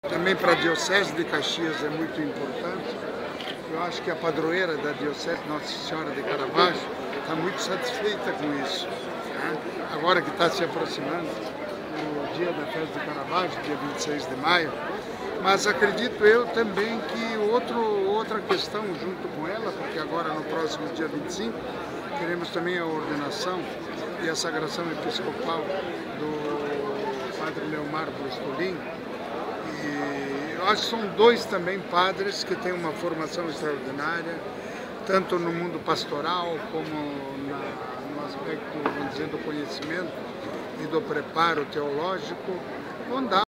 Também para a Diocese de Caxias é muito importante. Eu acho que a padroeira da Diocese, Nossa Senhora de Caravaggio, está muito satisfeita com isso, né? Agora que está se aproximando o dia da festa de Caravaggio, dia 26 de maio, mas acredito eu também que outra questão junto com ela, porque agora no próximo dia 25 teremos também a ordenação e a sagração episcopal do Padre Leomar Brustolin. E eu acho que são dois também padres que têm uma formação extraordinária, tanto no mundo pastoral como no aspecto, vamos dizer, do conhecimento e do preparo teológico.